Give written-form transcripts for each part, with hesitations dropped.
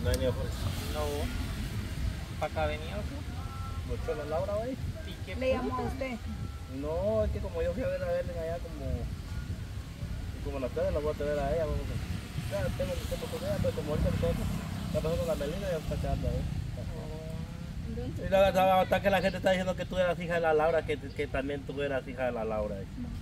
No hay ni por eso. No. ¿Para acá venía o qué? ¿Mucho la Laura, güey? ¿Y qué ¿Le llamó a usted? No, es que como yo fui a ver a Belén allá como las tardes la voy a tener a ella, vamos a... Ya tengo el tiempo con ella, pero como ahorita todo está pasando la Melina ya está quedando ahí. Y hasta que la gente está diciendo que tú eras hija de la Laura, que también tú eras hija de la Laura.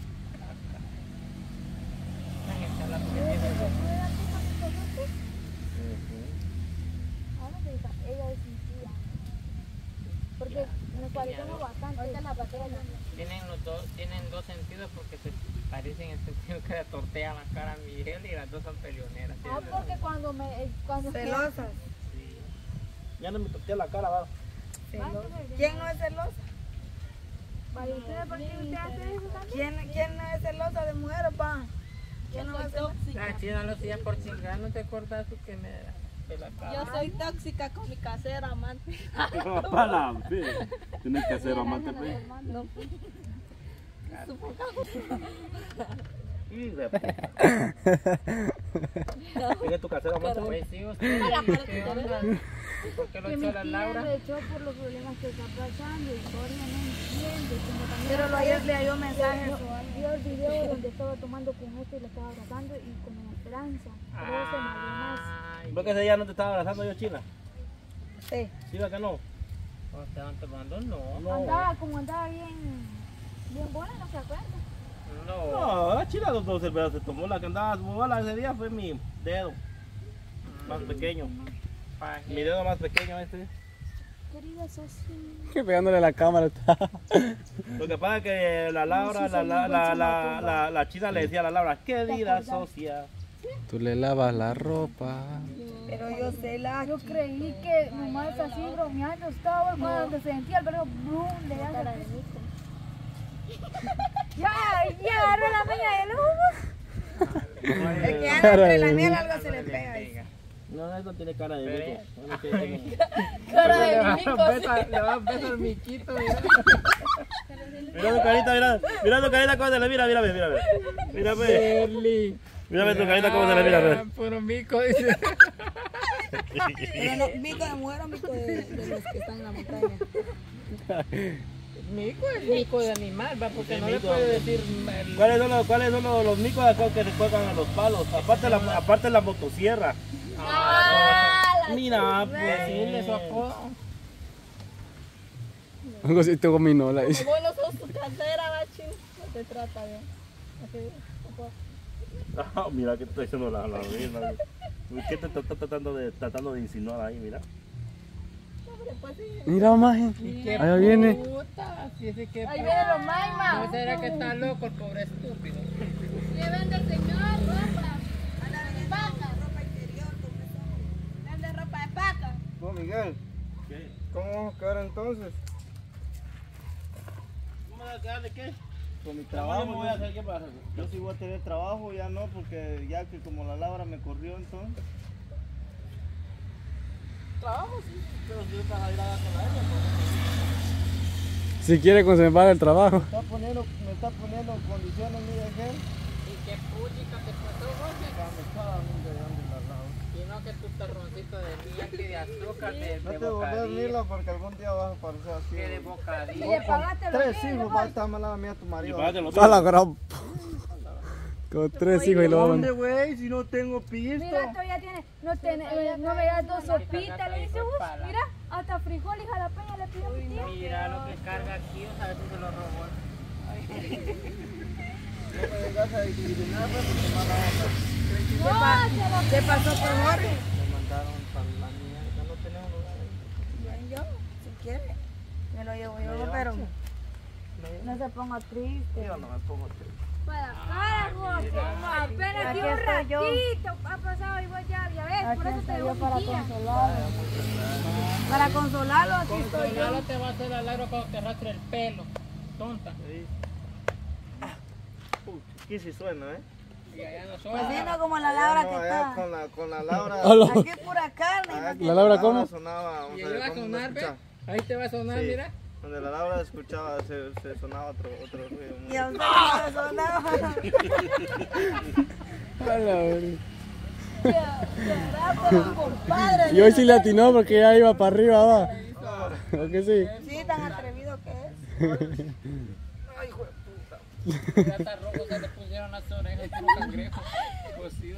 Ella es mi tía. Porque nos parecemos bastante. Ahorita la patrona. Tienen dos sentidos porque se parecen en el sentido que le tortean la cara a Miguel y las dos son peleoneras. Ah, porque cuando Celosas. Sí. Ya no me tortea la cara, va. ¿Quién no es celosa? ¿Para usted por qué usted hace eso también? ¿Quién no es celosa de mujer, pa? ¿Quién no es celosa? La china lo hacía por chingar, ¿no te acuerdas tú que me la cara? Yo soy tóxica con mi casera, amante. Para, tienes que hacer amante, pe. No, ¿Tienes tu casera amante? Pues sí, usted. ¿Qué onda? ¿Por qué lo Que mi echó la tía Laura? lo echó por los problemas que está pasando y todavía no entiende. Como también Pero ayer le dio mensajes. vio el video donde estaba tomando con este y le estaba abrazando y con la esperanza. Por eso se me dio más. Ay, ¿Por qué ese día no te estaba abrazando yo, China? Sí. ¿Sí, va que no? ¿cómo estaban tomando? No. No. Andaba bien buena, no se acuerda. No. No, la China dos cervezas se tomó. La que andaba bola ese día fue mi dedo más pequeño. Mi dedo más pequeño este. Querida Sosi. Que pegándole a la cámara está. Lo que pasa es que la Laura, la China le decía a la Laura, querida socia. Tú le lavas la ropa. Pero yo sé la. Yo creí que nomás así bromeando estaba cuando se sentía el verbo bloom de ella. Ya agarró la meña del humo. Es que entre la miel algo se le pega. No, eso tiene cara de mico. cara de mico, Le va a besar el miquito. Mira tu carita, mira tu carita cómo se le mira, mira. Mira, mira tu carita cómo se le mira. Puro mico, dice. Pero no, mico de mujer o mico de los que están en la montaña. Mico es mico de animal, va, porque Sí, no le mico. puede decir. ¿Cuáles son los micos de acá que se cuelgan a los palos? Aparte la motosierra. Mira, Decirle pues. su apodo. Un cosito gominola. Dice. Como no sos tu casera, bachín. No te trata bien. Así, Ah, mira que estoy diciendo la misma. ¿Qué te está tratando de insinuar ahí? Mira. Mira, maje. ¿Y qué Allá viene. puta? Así es que ahí vienen los maima. ¿No será que está loco el pobre estúpido? Le vende el señor ropa. De paca. Ropa interior, como eso. Vende ropa de paca. No, Miguel, ¿Qué? ¿cómo vamos a quedar entonces? ¿Cómo me vas a quedar de qué? Con mi Trabajo trabajo. voy a hacer, ¿qué pasa? Yo sí voy a tener trabajo, ya no, porque ya que como la Laura me corrió entonces. Trabajo, sí. Pero si estás ahí con la ella, Si quiere conservar el trabajo. Me está poniendo en condiciones, mira, que ¿Y qué puchica te pasó, Jorge? me está dando la Laura. Y no que tu terroncito de miel y de azúcar, de No te volvés bocadillo. Mila porque algún día vas a aparecer así. Que de Vos bocadillo. Le pagaste con los 3 niños, hijos vas a estar malada mía tu Y marido. párate los A la gran. Con 3 hijos y luego. ¿Dónde, güey? Si no tengo pisto. Mira, todavía tiene, no me das dos sopitas, le dice, mira, hasta frijol y jalapeño le pidió mi tía. Mira lo que carga aquí, o sea, si se lo robó. No me vengas a discriminar porque mala onda. ¿Qué pasó con Jorge? Me mandaron para la mierda, no tenemos lugar. Bien, yo, si quiere, me lo llevo yo, pero No se ponga triste. Yo no me pongo triste. Para acá, José, apenas Aquí aquí un estoy yo. ratito ha pasado y vos ya ves, por eso te digo para mi tía. consolarlo. Para consolarlo, aquí estoy yo. Consolarlo te va a hacer al agro cuando te arrastre el pelo, tonta. Aquí sí suena, ¿eh? Y allá no soy. Pues sí, no como la Laura No, que allá está. con la Laura. Hola. Aquí es pura carne. allá ¿no? con ¿La Laura cómo? sonaba, Y vamos a ahí ver va a cómo sonar, se ¿ve? escucha. Ahí te va a sonar, Sí. mira. Donde la Laura escuchaba, se sonaba otro ruido. Y a usted no le sonaba. A la verga. Será por un compadre. Y hoy sí le atinó porque ya iba para arriba, va. ¿O que sí? Sí, tan atrevido que es. Ay, hijo de puta. Ya está rojo, se le pusieron las orejas y un cangrejo cocido.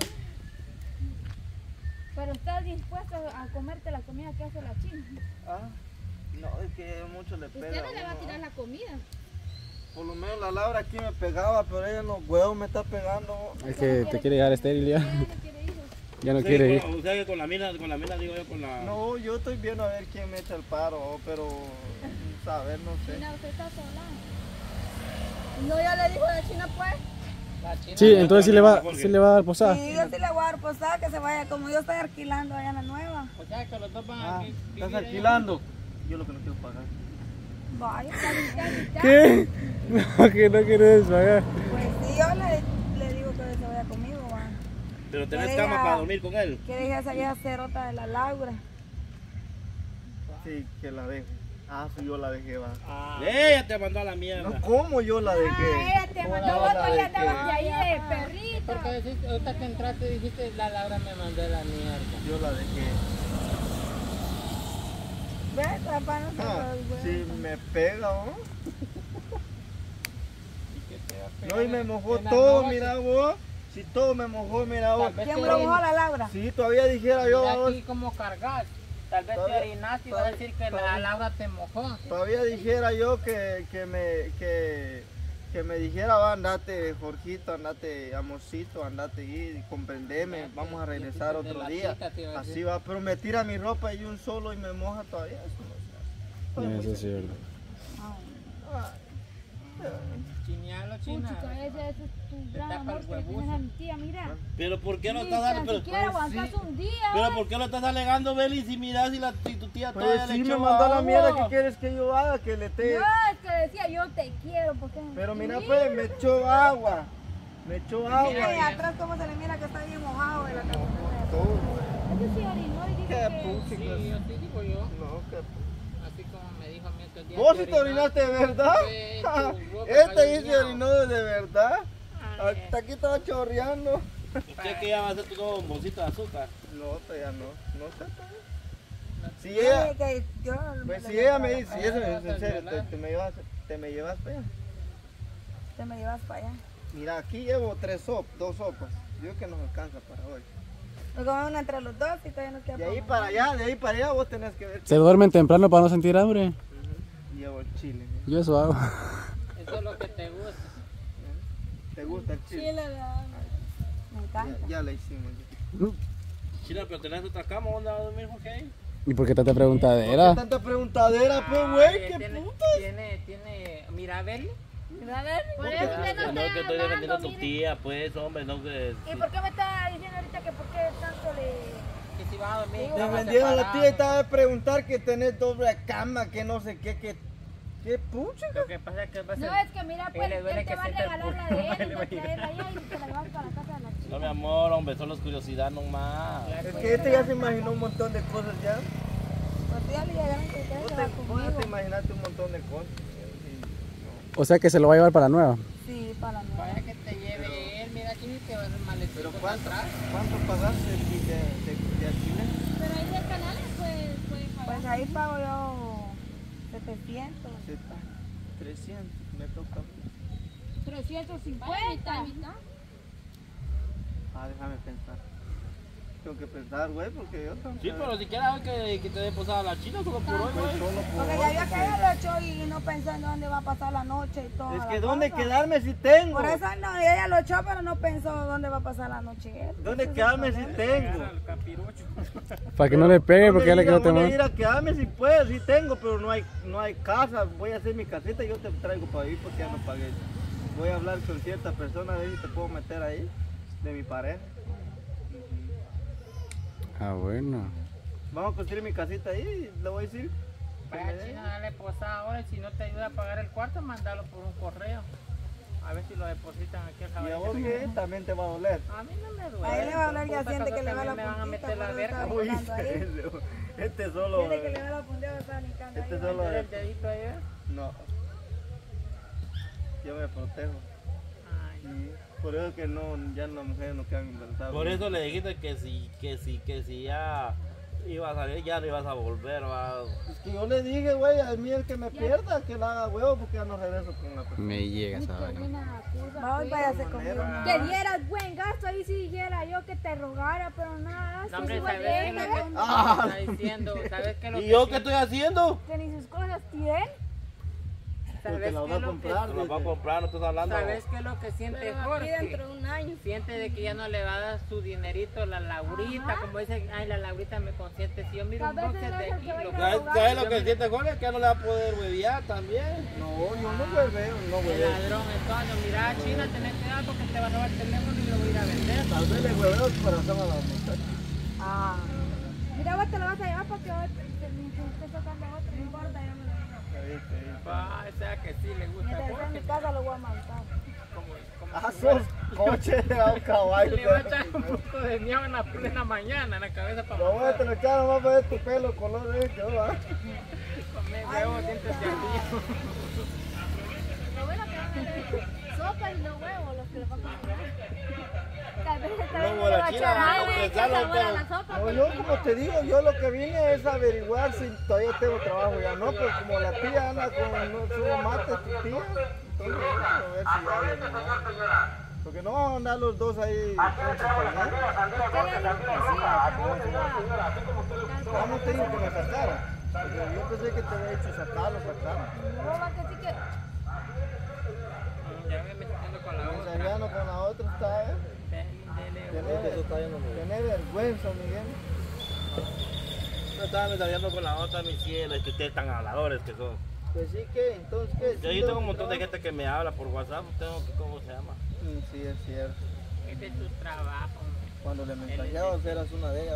Pero estás dispuesto a comerte la comida que hace la china. Ah, no, es que mucho le pega. Usted no le va a uno, tirar la comida. Por lo menos la Laura aquí me pegaba, pero ella en los huevos me está pegando. Es que te quiere dejar estéril ya. Ella no quiere ir. Ya no quiere ir. O sea que con la mina digo yo con la... No, yo estoy viendo a ver quién me echa el paro, pero saber, no sé. Mira, usted está sola. No, ya le dijo a la china pues. La china Sí, entonces sí le va a dar posada. Sí, yo sí le voy a dar posada que se vaya, como yo estoy alquilando allá en la nueva. O sea que los dos van Ah, a vivir ¿estás allá. alquilando? Yo lo que no quiero pagar. Vaya, ¿Qué? No, que no quieres pagar. pues sí, yo le digo que se vaya conmigo, va. Pero tenés Que cama ella- para dormir con él. Que deje esa vieja cerota de la Laura. Sí, que la deje. Ah, sí, yo la dejé, va. Ella te mandó a la mierda. No, ¿cómo yo la dejé? Ella te mandó, vos todavía andabas de ahí de perrito. Porque decís, ahorita que entraste dijiste, la Laura me mandó la mierda. Yo la dejé. ¿Ves? Papá no se Ah, lo si me pega, ¿no? No, y me mojó En la todo, noche. mira vos. Si todo me mojó, mira vos. Tal vez ¿Quién te lo mojó a la Laura? Si todavía dijera yo, Mira vos, aquí como cargas. Tal vez te Todavía- orinaste y vas a decir que la todavía- Laura te mojó. todavía dijera yo que me dijera, va, andate, Jorgito, andate, amorcito, andate y comprendeme, vamos a regresar De otro la día. cita te iba a decir. Así va, pero me tira mi ropa y un solo y me moja todavía. Eso no se hace. Eso es cierto. Chinealo, china. Puchica, ese es tu gran tapa amor el que huevuzo. tienes a mi tía, mira. Pero ¿por qué no Ni estás dando? tan Pero, siquiera aguantas un día. pero ¿por qué lo estás alegando, Beli? Si miras si tu tía Pues todavía sí le me echó mandó a la agua. mierda, ¿qué quieres que yo haga? Que le te... No, es que decía yo te quiero porque es Pero mira mi pues, me echó agua. Me echó agua. Mira, y atrás cómo se le mira que está bien mojado de la camioneta. Todo. Ese sí orinó y dice Qué que... puchicas. Sí, así digo yo. No, qué Así como me dijo a mí estos días. ¿Vos que sí te orinaste de verdad? Sí, tu ropa Este cayó ahí se miau. orinó de verdad. Hasta aquí estaba chorreando. ¿Usted que ya va a hacer tu nuevo bolsito de azúcar? No, todavía no. No sé todavía. Si Yo ella, dije que yo pues le si digo ella para me la dice, si playa. eso es en serio, te me llevas para allá. Te me llevas para allá. Mira, aquí llevo dos sopas. Digo que nos alcanza para hoy. Nos comemos una entre los dos y todavía nos queda De ahí para para allá, de ahí para allá vos tenés que ver. Se duermen temprano para no sentir hambre. Llevo el chile. ¿no? Yo eso hago. Eso es lo que te gusta. ¿Te gusta el chile? Chile, me encanta. Ya la hicimos. China, pero tenés otra cama, ¿dónde vas a dormir, Jorge? ¿Y por qué tanta ¿Qué preguntadera? tanta preguntadera, pues, Ay, güey? ¿Qué tiene, putas? tiene, mira, Beli. Mira, a ver. Por eso usted no No, está que estoy defendiendo a hablando, tu mire. tía, pues, hombre, no que... ¿Y por qué me está diciendo ahorita que por qué tanto le... Que si vas a dormir. Me camas vendieron a la tía y separadas. estaba a preguntar que tenés doble cama, que no sé qué, que... ¿Qué pucha? Lo que pasa es que va a ser. No, es que mira, pues, le duele él te que va a sienta el regalar la pulmón, de él, le y va a te traerla allá y te la llevas para la casa de la chica. No, mi amor, hombre, solo es curiosidad nomás. Es que este ya se imaginó un montón de cosas ya. Pues ya le llegaron que ustedes Vos se te, va vos conmigo. te imaginaste un montón de cosas. O sea que se lo va a llevar para la nueva. Sí, para la nueva. Vaya que te lleve él, mira aquí te va a hacer maletito Pero para ¿cuánto, atrás. ¿cuánto pagaste de alquiler? Pero ahí de canales pues puede pagar. Pues ahí pago yo 700. 300, me toca. 350. Vaya, mitad, mitad. Ah, déjame pensar. Tengo que pensar, güey, porque yo tengo Sí, pero si quieres que te dé posada a la China, solo por hoy, Pues güey. solo por Porque hoy, ya vio que porque- ella lo echó y no pensó en dónde va a pasar la noche y todo. Es que ¿dónde quedarme si tengo? Por eso no, ella lo echó, pero no pensó dónde va a pasar la noche. ¿Dónde Ese es el quedarme si problema. tengo? Al capirocho. Para que no le pegue No porque me ya le quedó diga, ¿dónde temor. ir a quedarme si puedo? Sí tengo, pero no hay casa. Voy a hacer mi casita y yo te traigo para vivir porque ya no pagué. Voy a hablar con cierta persona a ver si te puedo meter ahí, de mi pareja. Ah, bueno. Vamos a construir mi casita ahí y le voy a decir. que me Vaya dé. China, dale posada ahora y si no te ayuda a pagar el cuarto, mandalo por un correo. A ver si lo depositan aquí al Y a jabón. vos que también te va a doler. A mí no me duele. A él le va a hablar, ya Puta, siente caso que le va la también me van a puntita, meter la por eso verga. está Uy, brincando ahí. este solo. Siente que le va la punteada, está brincando Este ahí. solo. El dedito ahí, ¿eh? No. Yo me protejo. Ay, Sí. Por eso que no, ya las mujeres no quedan embarazadas. Por eso le dijiste que si ya iba a salir, ya no ibas a volver, va. Es que yo le dije, güey, a mí el que me pierda, que la haga huevo, porque ya no regreso con la persona. Me llega esa vaina. Vamos, váyase conmigo. Que dieras buen gasto, ahí si dijera yo que te rogara, pero nada. No, hombre, si ¿sabes qué es lo que Ah. está diciendo? ¿Sabes qué es lo ¿Y que yo qué estoy haciendo? que ni sus cosas tienen. Porque ¿Sabes la qué va a es lo que comprar. Te lo va a dice. comprar, no estás hablando. ¿Sabes qué es lo que siente Pero aquí Jorge? dentro de un año. Siente de que ya no le va a dar su dinerito a la Laurita, como dice, ay, la Laurita me consiente. Si yo miro un Tal vez boxer él de es el aquí, que va a lo ir a ¿Sabes, rogar. sabes lo que siente Jorge? Que ya no le va a poder huevear también. No, yo no hueveo, no el hueveo. ladrón, entonces, mira, China, tenés cuidado porque te va a robar el teléfono y lo voy a ir a vender. Tal vez le hueveo el corazón a la muchacha. Ah. Mira, vos te lo vas a llevar porque vos te tocando otro, no importa, yo me lo llevo. Ah, o sea que sí le gusta a Mientras esté en mi Jorge. casa lo voy a matar. Como Ah, si fuera- sos coche a un caballo. Le va a echar un poco de miau en la plena mañana en la cabeza para Lo voy a tener que nomás para ver tu pelo, color de que va. comer huevos, dientes de ardilla. Lo bueno que van a tener sopa y los huevos, los que le van a comer. Tal vez esta No, vez me bueno, va a China, echar no, algo. que Esa ya lo sabor a pero- la sopa. No, yo como te digo, yo lo que vine es averiguar si todavía tengo trabajo ya. No, pues como la tía anda con su mate, tu tía, entonces vamos a ver si ya hay nada. Porque no vamos a andar los dos ahí juntos también. Ah, no te digo que me sacara. Porque yo pensé que te había hecho sacarlo. No, va que sí que... Ya me metiendo con la otra. Ensayando con la otra está, ¿eh? Tiene vergüenza, Miguel. No estaba mensajeando con la otra, mi cielo, es que ustedes tan habladores que son. Pues sí que, entonces qué. Yo ¿Sí tengo un lo montón de trabajo? gente que me habla por WhatsApp, tengo que, ¿cómo se llama? Sí, es cierto. Es de tu trabajo. Cuando le mensajeabas eras una de ellas.